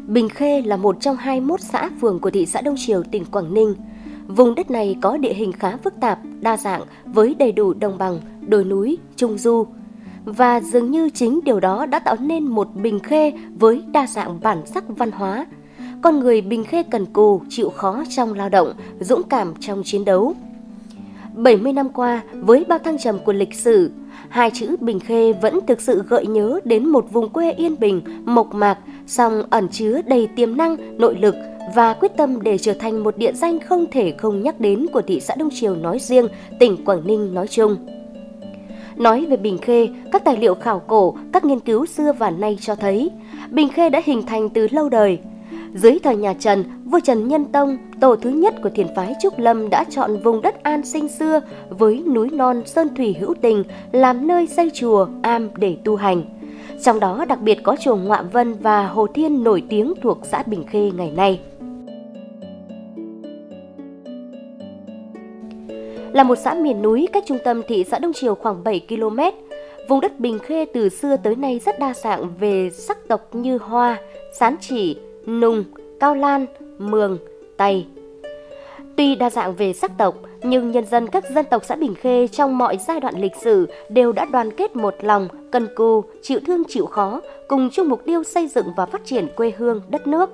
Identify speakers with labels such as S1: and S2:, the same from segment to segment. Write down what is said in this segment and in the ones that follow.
S1: Bình Khê là một trong 21 xã phường của thị xã Đông Triều, tỉnh Quảng Ninh. Vùng đất này có địa hình khá phức tạp, đa dạng với đầy đủ đồng bằng, đồi núi, trung du. Và dường như chính điều đó đã tạo nên một Bình Khê với đa dạng bản sắc văn hóa. Con người Bình Khê cần cù, chịu khó trong lao động, dũng cảm trong chiến đấu. 70 năm qua, với bao thăng trầm của lịch sử, hai chữ Bình Khê vẫn thực sự gợi nhớ đến một vùng quê yên bình, mộc mạc, song ẩn chứa đầy tiềm năng, nội lực và quyết tâm để trở thành một địa danh không thể không nhắc đến của thị xã Đông Triều nói riêng, tỉnh Quảng Ninh nói chung. Nói về Bình Khê, các tài liệu khảo cổ, các nghiên cứu xưa và nay cho thấy Bình Khê đã hình thành từ lâu đời. Dưới thời nhà Trần, vua Trần Nhân Tông, tổ thứ nhất của thiền phái Trúc Lâm đã chọn vùng đất an sinh xưa với núi non sơn thủy hữu tình làm nơi xây chùa, am để tu hành. Trong đó đặc biệt có chùa Ngoạ Vân và Hồ Thiên nổi tiếng thuộc xã Bình Khê ngày nay. Là một xã miền núi cách trung tâm thị xã Đông Triều khoảng 7 km, vùng đất Bình Khê từ xưa tới nay rất đa dạng về sắc tộc như Hoa, Sán Chỉ, Nùng, Cao Lan, Mường, Tày. Tuy đa dạng về sắc tộc, nhưng nhân dân các dân tộc xã Bình Khê trong mọi giai đoạn lịch sử đều đã đoàn kết một lòng, cần cù, chịu thương chịu khó, cùng chung mục tiêu xây dựng và phát triển quê hương, đất nước.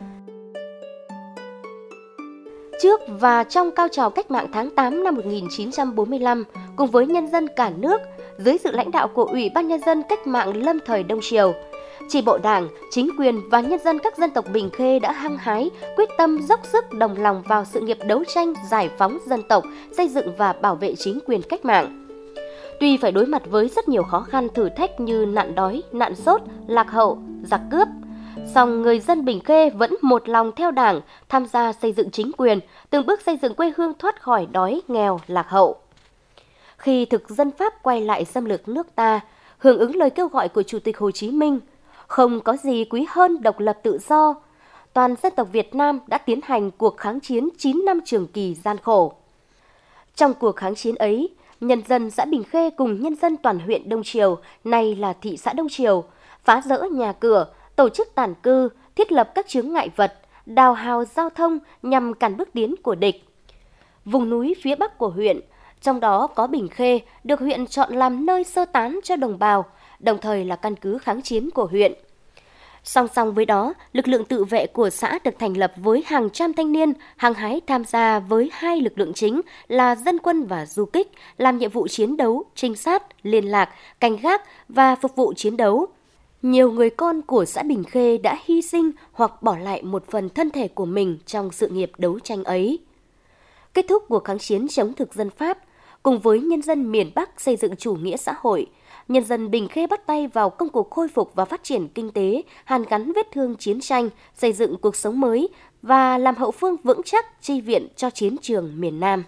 S1: Trước và trong cao trào cách mạng tháng 8 năm 1945, cùng với nhân dân cả nước, dưới sự lãnh đạo của Ủy ban Nhân dân Cách mạng lâm thời Đông Triều, chi bộ Đảng, chính quyền và nhân dân các dân tộc Bình Khê đã hăng hái, quyết tâm dốc sức đồng lòng vào sự nghiệp đấu tranh, giải phóng dân tộc, xây dựng và bảo vệ chính quyền cách mạng. Tuy phải đối mặt với rất nhiều khó khăn thử thách như nạn đói, nạn sốt, lạc hậu, giặc cướp, song người dân Bình Khê vẫn một lòng theo Đảng, tham gia xây dựng chính quyền, từng bước xây dựng quê hương thoát khỏi đói, nghèo, lạc hậu. Khi thực dân Pháp quay lại xâm lược nước ta, hưởng ứng lời kêu gọi của Chủ tịch Hồ Chí Minh, không có gì quý hơn độc lập tự do, toàn dân tộc Việt Nam đã tiến hành cuộc kháng chiến 9 năm trường kỳ gian khổ. Trong cuộc kháng chiến ấy, nhân dân xã Bình Khê cùng nhân dân toàn huyện Đông Triều, nay là thị xã Đông Triều, phá rỡ nhà cửa, tổ chức tản cư, thiết lập các chướng ngại vật, đào hào giao thông nhằm cản bước tiến của địch. Vùng núi phía bắc của huyện, trong đó có Bình Khê, được huyện chọn làm nơi sơ tán cho đồng bào, đồng thời là căn cứ kháng chiến của huyện. Song song với đó, lực lượng tự vệ của xã được thành lập với hàng trăm thanh niên hăng hái tham gia với hai lực lượng chính là dân quân và du kích, làm nhiệm vụ chiến đấu, trinh sát, liên lạc, canh gác và phục vụ chiến đấu. Nhiều người con của xã Bình Khê đã hy sinh hoặc bỏ lại một phần thân thể của mình trong sự nghiệp đấu tranh ấy. Kết thúc cuộc kháng chiến chống thực dân Pháp, cùng với nhân dân miền Bắc xây dựng chủ nghĩa xã hội, nhân dân Bình Khê bắt tay vào công cuộc khôi phục và phát triển kinh tế, hàn gắn vết thương chiến tranh, xây dựng cuộc sống mới và làm hậu phương vững chắc chi viện cho chiến trường miền Nam.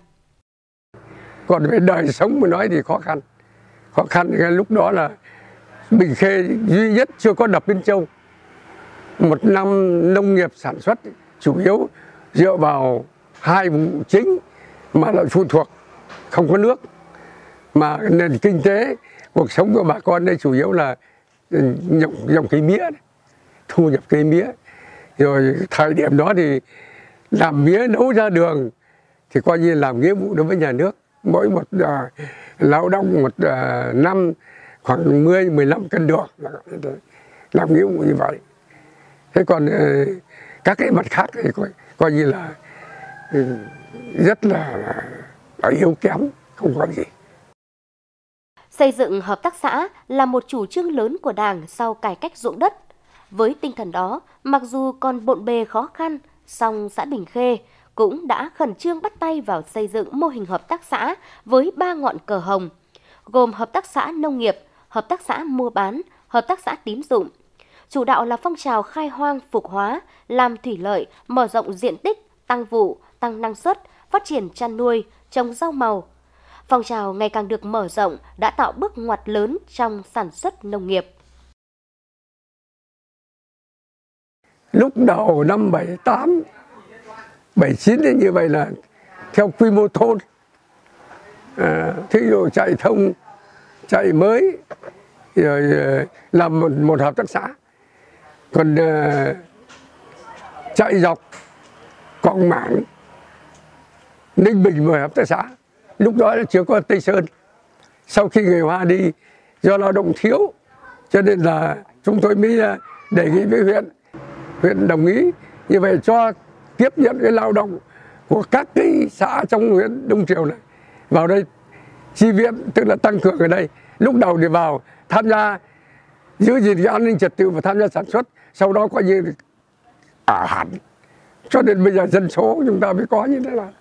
S2: Còn về đời sống mà nói thì khó khăn. Khó khăn lúc đó là Bình Khê duy nhất chưa có đập Biên Châu. Một năm nông nghiệp sản xuất chủ yếu dựa vào hai vụ chính mà lại phụ thuộc, không có nước. Mà nền kinh tế, cuộc sống của bà con đây chủ yếu là trồng cây mía, thu nhập cây mía. Rồi thời điểm đó thì làm mía nấu ra đường thì coi như làm nghĩa vụ đối với nhà nước. Mỗi một lao động một năm khoảng 10-15 cân đường, làm nghĩa vụ như vậy. Thế còn các cái mặt khác thì coi như là rất là yếu kém, không có gì.
S1: Xây dựng hợp tác xã là một chủ trương lớn của Đảng sau cải cách ruộng đất. Với tinh thần đó, mặc dù còn bộn bề khó khăn, song xã Bình Khê cũng đã khẩn trương bắt tay vào xây dựng mô hình hợp tác xã với 3 ngọn cờ hồng, gồm hợp tác xã nông nghiệp, hợp tác xã mua bán, hợp tác xã tín dụng. Chủ đạo là phong trào khai hoang phục hóa, làm thủy lợi, mở rộng diện tích, tăng vụ, tăng năng suất, phát triển chăn nuôi, trồng rau màu. Phong trào ngày càng được mở rộng đã tạo bước ngoặt lớn trong sản xuất nông nghiệp.
S2: Lúc đầu năm 78, 79 thì như vậy là theo quy mô thôn. Thí dụ chạy thông, chạy mới, rồi làm một hợp tác xã. Còn chạy dọc Quảng Mảng, Ninh Bình và hợp tác xã. Lúc đó là chưa có Tây Sơn. Sau khi người Hoa đi do lao động thiếu, cho nên là chúng tôi mới đề nghị với huyện đồng ý như vậy cho tiếp nhận cái lao động của các cái xã trong huyện Đông Triều này vào đây chi viện, tức là tăng cường ở đây. Lúc đầu thì vào tham gia giữ gìn cái an ninh trật tự và tham gia sản xuất, sau đó coi như ở hẳn, cho nên bây giờ dân số của chúng ta mới có như thế là.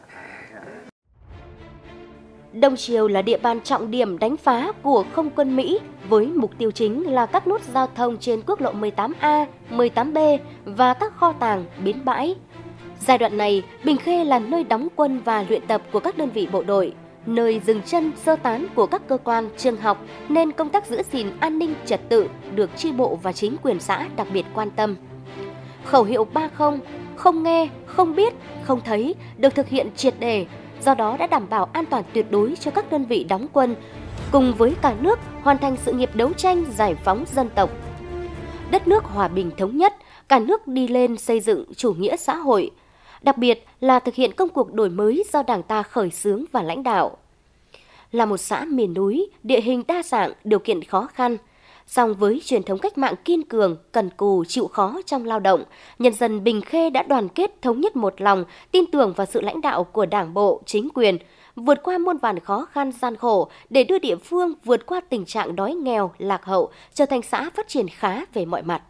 S1: Đông Triều là địa bàn trọng điểm đánh phá của không quân Mỹ với mục tiêu chính là các nút giao thông trên quốc lộ 18A, 18B và các kho tàng, bến bãi. Giai đoạn này, Bình Khê là nơi đóng quân và luyện tập của các đơn vị bộ đội, nơi dừng chân sơ tán của các cơ quan, trường học nên công tác giữ gìn an ninh trật tự được chi bộ và chính quyền xã đặc biệt quan tâm. Khẩu hiệu 30, không nghe, không biết, không thấy được thực hiện triệt để, do đó đã đảm bảo an toàn tuyệt đối cho các đơn vị đóng quân, cùng với cả nước hoàn thành sự nghiệp đấu tranh giải phóng dân tộc. Đất nước hòa bình thống nhất, cả nước đi lên xây dựng chủ nghĩa xã hội, đặc biệt là thực hiện công cuộc đổi mới do Đảng ta khởi xướng và lãnh đạo. Là một xã miền núi, địa hình đa dạng, điều kiện khó khăn, song với truyền thống cách mạng kiên cường, cần cù, chịu khó trong lao động, nhân dân Bình Khê đã đoàn kết thống nhất một lòng, tin tưởng vào sự lãnh đạo của Đảng bộ, chính quyền, vượt qua muôn vàn khó khăn gian khổ để đưa địa phương vượt qua tình trạng đói nghèo, lạc hậu, trở thành xã phát triển khá về mọi mặt.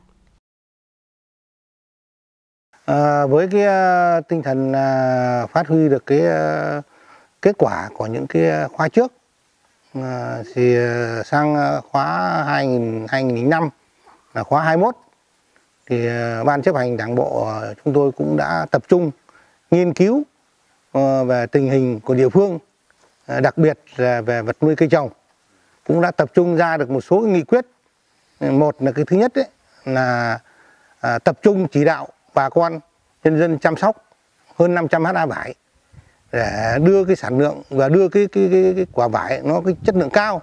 S3: Với cái tinh thần phát huy được cái kết quả của những cái khóa trước, thì sang khóa 2005 là khóa 21 thì Ban chấp hành Đảng bộ chúng tôi cũng đã tập trung nghiên cứu về tình hình của địa phương, đặc biệt là về vật nuôi cây trồng, cũng đã tập trung ra được một số nghị quyết. Một là cái thứ nhất ấy, là tập trung chỉ đạo bà con nhân dân chăm sóc hơn 500 ha vải để đưa cái sản lượng và đưa cái quả vải nó cái chất lượng cao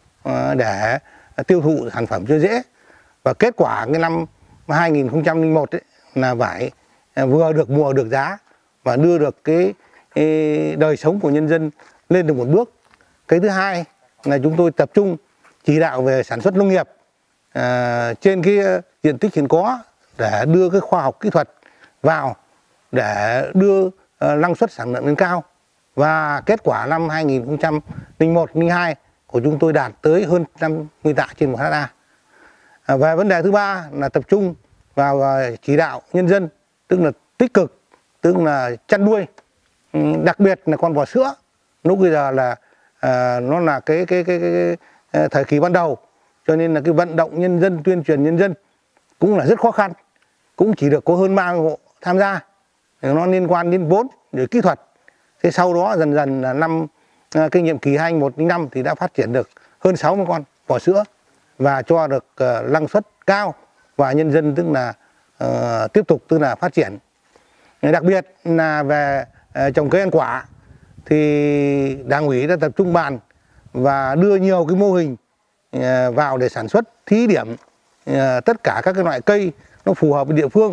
S3: để tiêu thụ sản phẩm cho dễ. Và kết quả cái năm 2001 ấy, là vải vừa được mùa được giá và đưa được cái đời sống của nhân dân lên được một bước. Cái thứ hai là chúng tôi tập trung chỉ đạo về sản xuất nông nghiệp trên cái diện tích hiện có để đưa cái khoa học kỹ thuật vào để đưa năng suất sản lượng lên cao. Và kết quả năm 2001-02 của chúng tôi đạt tới hơn 50 tạ trên 1 ha. Về vấn đề thứ ba là tập trung vào chỉ đạo nhân dân, tức là tích cực, tức là chăn nuôi, đặc biệt là con bò sữa. Lúc bây giờ là nó là cái thời kỳ ban đầu, cho nên là cái vận động nhân dân, tuyên truyền nhân dân cũng là rất khó khăn, cũng chỉ được có hơn 30 hộ tham gia. Nó liên quan đến vốn để kỹ thuật. Thế sau đó dần dần là cái nhiệm kỳ 2001-05 thì đã phát triển được hơn 60 con bò sữa và cho được năng suất cao và nhân dân tức là tiếp tục tức là phát triển. Đặc biệt là về trồng cây ăn quả thì Đảng ủy đã tập trung bàn và đưa nhiều cái mô hình vào để sản xuất thí điểm tất cả các cái loại cây nó phù hợp với địa phương.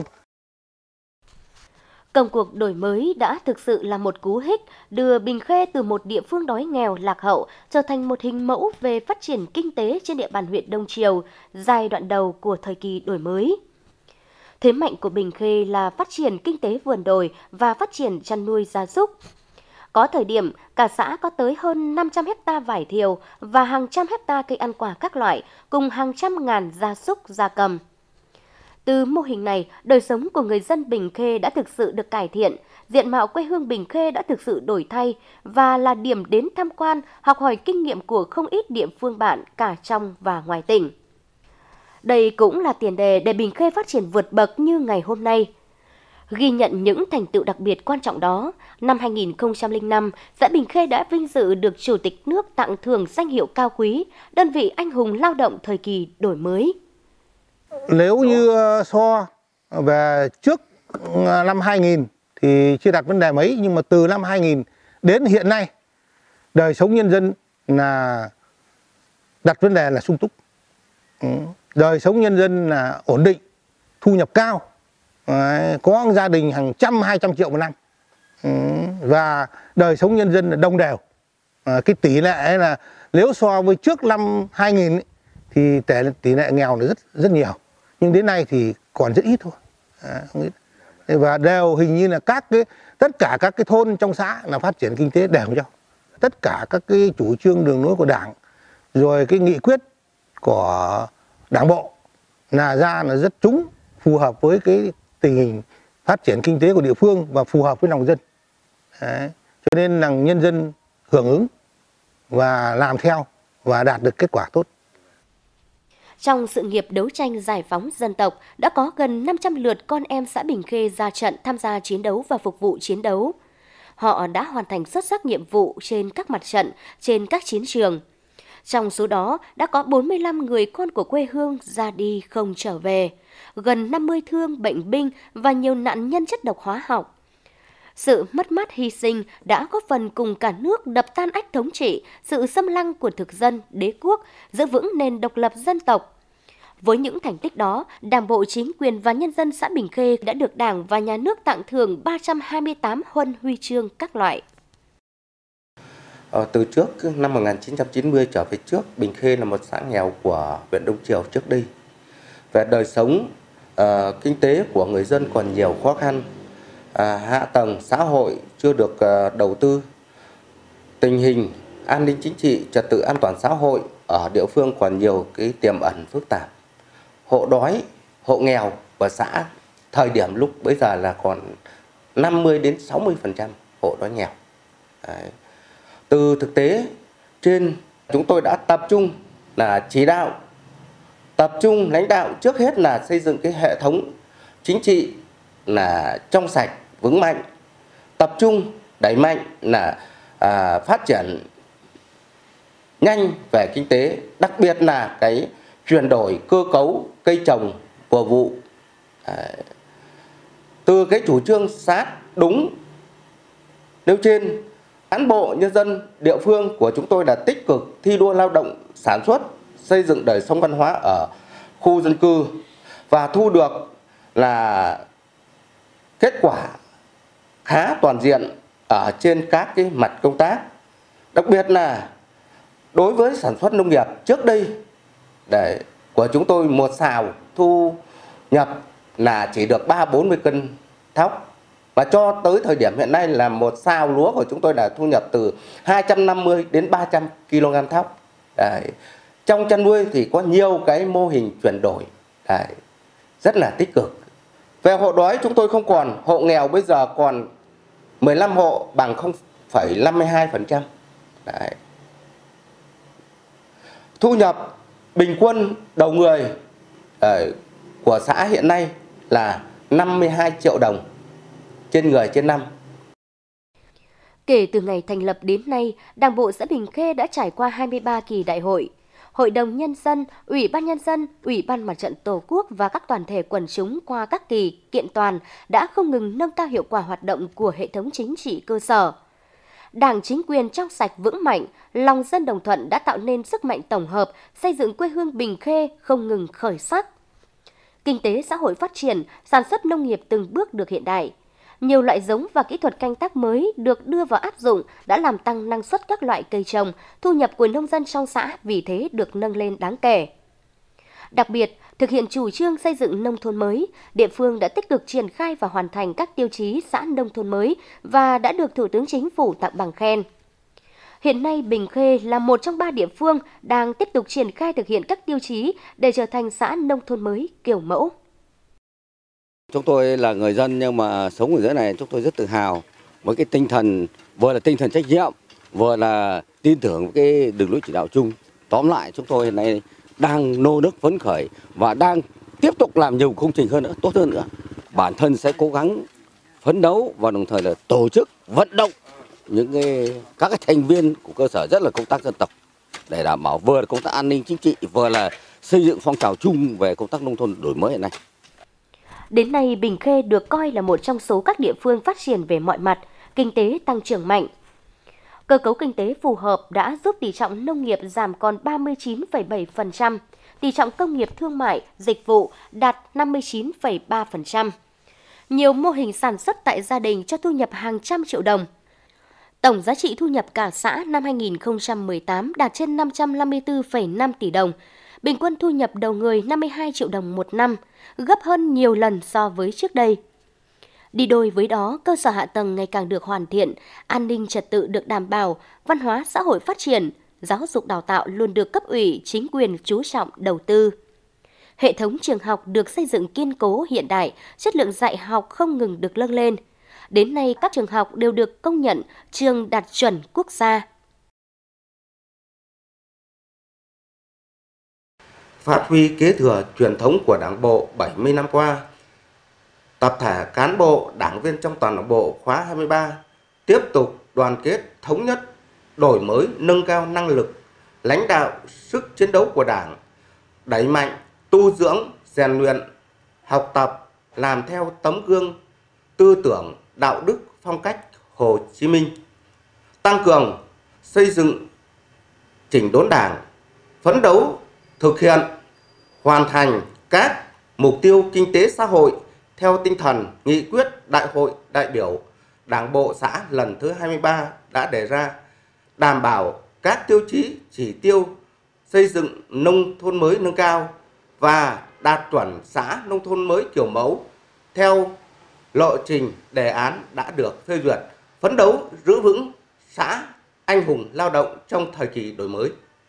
S1: Công cuộc đổi mới đã thực sự là một cú hích đưa Bình Khê từ một địa phương đói nghèo lạc hậu trở thành một hình mẫu về phát triển kinh tế trên địa bàn huyện Đông Triều giai đoạn đầu của thời kỳ đổi mới. Thế mạnh của Bình Khê là phát triển kinh tế vườn đồi và phát triển chăn nuôi gia súc. Có thời điểm, cả xã có tới hơn 500 ha vải thiều và hàng trăm hecta cây ăn quả các loại, cùng hàng trăm ngàn gia súc, gia cầm. Từ mô hình này, đời sống của người dân Bình Khê đã thực sự được cải thiện, diện mạo quê hương Bình Khê đã thực sự đổi thay và là điểm đến tham quan, học hỏi kinh nghiệm của không ít địa phương bạn cả trong và ngoài tỉnh. Đây cũng là tiền đề để Bình Khê phát triển vượt bậc như ngày hôm nay. Ghi nhận những thành tựu đặc biệt quan trọng đó, năm 2005, xã Bình Khê đã vinh dự được Chủ tịch nước tặng thưởng danh hiệu cao quý, đơn vị anh hùng lao động thời kỳ đổi mới.
S3: Nếu như so về trước năm 2000 thì chưa đặt vấn đề mấy, nhưng mà từ năm 2000 đến hiện nay, đời sống nhân dân là đặt vấn đề là sung túc. Đời sống nhân dân là ổn định, thu nhập cao Đấy, có gia đình hàng trăm 200 triệu một năm. Và đời sống nhân dân là đồng đều. Cái tỷ lệ ấy là nếu so với trước năm 2000 ấy, thì tỷ lệ nghèo là rất nhiều, nhưng đến nay thì còn rất ít thôi. Không ít. Và đều hình như là tất cả các cái thôn trong xã là phát triển kinh tế đều nhau. Tất cả các cái chủ trương đường lối của Đảng, rồi cái nghị quyết của Đảng bộ là rất trúng, phù hợp với cái tình hình phát triển kinh tế của địa phương và phù hợp với lòng dân. Đấy. Cho nên là nhân dân hưởng ứng và làm theo và đạt được kết quả tốt.
S1: Trong sự nghiệp đấu tranh giải phóng dân tộc, đã có gần 500 lượt con em xã Bình Khê ra trận tham gia chiến đấu và phục vụ chiến đấu. Họ đã hoàn thành xuất sắc nhiệm vụ trên các mặt trận, trên các chiến trường. Trong số đó đã có 45 người con của quê hương ra đi không trở về, gần 50 thương bệnh binh và nhiều nạn nhân chất độc hóa học. Sự mất mát hy sinh đã góp phần cùng cả nước đập tan ách thống trị, sự xâm lăng của thực dân, đế quốc, giữ vững nền độc lập dân tộc. Với những thành tích đó, Đảng bộ, chính quyền và nhân dân xã Bình Khê đã được Đảng và Nhà nước tặng thưởng 328 huân huy chương các loại.
S4: Từ trước năm 1990 trở về trước, Bình Khê là một xã nghèo của huyện Đông Triều trước đây. Về đời sống, kinh tế của người dân còn nhiều khó khăn. Hạ tầng xã hội chưa được đầu tư. Tình hình an ninh chính trị, trật tự an toàn xã hội ở địa phương còn nhiều cái tiềm ẩn phức tạp. Hộ đói, hộ nghèo của xã thời điểm lúc bây giờ là còn 50 đến 60% hộ đói nghèo. Đấy. Từ thực tế trên, chúng tôi đã tập trung là chỉ đạo, tập trung lãnh đạo, trước hết là xây dựng cái hệ thống chính trị là trong sạch, vững mạnh, tập trung đẩy mạnh là phát triển nhanh về kinh tế, đặc biệt là cái chuyển đổi cơ cấu cây trồng mùa vụ. Từ cái chủ trương sát đúng nêu trên, cán bộ nhân dân địa phương của chúng tôi đã tích cực thi đua lao động sản xuất, xây dựng đời sống văn hóa ở khu dân cư và thu được là kết quả khá toàn diện ở trên các cái mặt công tác. Đặc biệt là đối với sản xuất nông nghiệp, trước đây của chúng tôi một sào thu nhập là chỉ được 30-40 cân thóc. Và cho tới thời điểm hiện nay là một sào lúa của chúng tôi đã thu nhập từ 250 đến 300 kg thóc. Đấy. Trong chăn nuôi thì có nhiều cái mô hình chuyển đổi rất là tích cực. Về hộ đói chúng tôi không còn, hộ nghèo bây giờ còn 15 hộ bằng 0,52%. Đấy. Thu nhập bình quân đầu người của xã hiện nay là 52 triệu đồng trên người trên năm.
S1: Kể từ ngày thành lập đến nay, Đảng bộ xã Bình Khê đã trải qua 23 kỳ đại hội. Hội đồng Nhân dân, Ủy ban Nhân dân, Ủy ban Mặt trận Tổ quốc và các đoàn thể quần chúng qua các kỳ kiện toàn đã không ngừng nâng cao hiệu quả hoạt động của hệ thống chính trị cơ sở. Đảng chính quyền trong sạch vững mạnh, lòng dân đồng thuận đã tạo nên sức mạnh tổng hợp, xây dựng quê hương Bình Khê không ngừng khởi sắc. Kinh tế xã hội phát triển, sản xuất nông nghiệp từng bước được hiện đại. Nhiều loại giống và kỹ thuật canh tác mới được đưa vào áp dụng đã làm tăng năng suất các loại cây trồng, thu nhập của nông dân trong xã vì thế được nâng lên đáng kể. Đặc biệt, thực hiện chủ trương xây dựng nông thôn mới, địa phương đã tích cực triển khai và hoàn thành các tiêu chí xã nông thôn mới và đã được Thủ tướng Chính phủ tặng bằng khen. Hiện nay, Bình Khê là một trong 3 địa phương đang tiếp tục triển khai thực hiện các tiêu chí để trở thành xã nông thôn mới kiểu mẫu.
S5: Chúng tôi là người dân nhưng mà sống ở dưới này chúng tôi rất tự hào với cái tinh thần, vừa là tinh thần trách nhiệm, vừa là tin tưởng cái đường lối chỉ đạo chung. Tóm lại chúng tôi hiện nay đang nô nức phấn khởi và đang tiếp tục làm nhiều công trình hơn nữa, tốt hơn nữa. Bản thân sẽ cố gắng phấn đấu và đồng thời là tổ chức vận động các cái thành viên của cơ sở, rất là công tác dân tộc để đảm bảo vừa là công tác an ninh chính trị, vừa là xây dựng phong trào chung về công tác nông thôn đổi mới hiện nay.
S1: Đến nay, Bình Khê được coi là một trong số các địa phương phát triển về mọi mặt, kinh tế tăng trưởng mạnh. Cơ cấu kinh tế phù hợp đã giúp tỷ trọng nông nghiệp giảm còn 39,7%, tỷ trọng công nghiệp thương mại, dịch vụ đạt 59,3%. nhiều mô hình sản xuất tại gia đình cho thu nhập hàng trăm triệu đồng. Tổng giá trị thu nhập cả xã năm 2018 đạt trên 554,5 tỷ đồng, bình quân thu nhập đầu người 52 triệu đồng một năm, gấp hơn nhiều lần so với trước đây. Đi đôi với đó, cơ sở hạ tầng ngày càng được hoàn thiện, an ninh trật tự được đảm bảo, văn hóa xã hội phát triển, giáo dục đào tạo luôn được cấp ủy, chính quyền chú trọng đầu tư. Hệ thống trường học được xây dựng kiên cố hiện đại, chất lượng dạy học không ngừng được nâng lên. Đến nay, các trường học đều được công nhận trường đạt chuẩn quốc gia.
S4: Phát huy kế thừa truyền thống của Đảng bộ 70 năm qua, tập thể cán bộ, đảng viên trong toàn đảng bộ khóa 23 tiếp tục đoàn kết, thống nhất, đổi mới, nâng cao năng lực, lãnh đạo, sức chiến đấu của Đảng, đẩy mạnh, tu dưỡng, rèn luyện, học tập, làm theo tấm gương, tư tưởng, đạo đức, phong cách Hồ Chí Minh, tăng cường, xây dựng, chỉnh đốn Đảng, phấn đấu, thực hiện, hoàn thành các mục tiêu kinh tế xã hội theo tinh thần nghị quyết Đại hội đại biểu Đảng bộ xã lần thứ 23 đã đề ra, đảm bảo các tiêu chí chỉ tiêu xây dựng nông thôn mới nâng cao và đạt chuẩn xã nông thôn mới kiểu mẫu theo lộ trình đề án đã được phê duyệt, phấn đấu giữ vững xã anh hùng lao động trong thời kỳ đổi mới.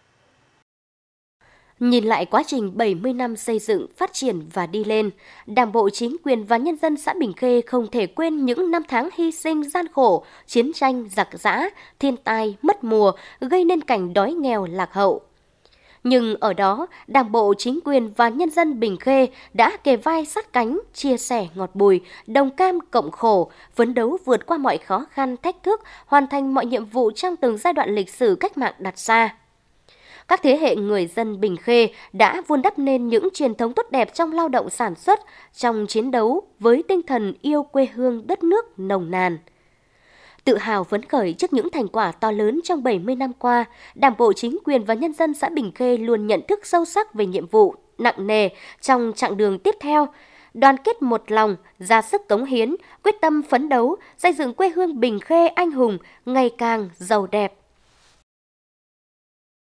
S1: Nhìn lại quá trình 70 năm xây dựng, phát triển và đi lên, Đảng bộ, chính quyền và nhân dân xã Bình Khê không thể quên những năm tháng hy sinh gian khổ, chiến tranh, giặc giã, thiên tai, mất mùa, gây nên cảnh đói nghèo lạc hậu. Nhưng ở đó, Đảng bộ, chính quyền và nhân dân Bình Khê đã kề vai sát cánh, chia sẻ ngọt bùi, đồng cam cộng khổ, phấn đấu vượt qua mọi khó khăn, thách thức, hoàn thành mọi nhiệm vụ trong từng giai đoạn lịch sử cách mạng đặt ra. Các thế hệ người dân Bình Khê đã vun đắp nên những truyền thống tốt đẹp trong lao động sản xuất, trong chiến đấu với tinh thần yêu quê hương đất nước nồng nàn. Tự hào phấn khởi trước những thành quả to lớn trong 70 năm qua, Đảng bộ, chính quyền và nhân dân xã Bình Khê luôn nhận thức sâu sắc về nhiệm vụ nặng nề trong chặng đường tiếp theo, đoàn kết một lòng, ra sức cống hiến, quyết tâm phấn đấu, xây dựng quê hương Bình Khê anh hùng ngày càng giàu đẹp.